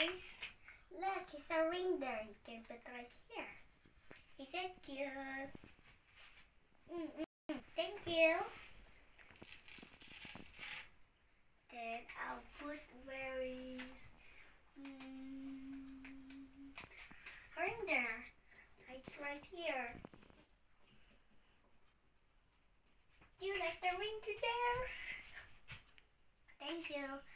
guys. Look, it's a ring there. You can put right here. Is it cute? Thank you. Then I'll put berries. A ring there. It's right here. Do you like the ring to there? Thank you.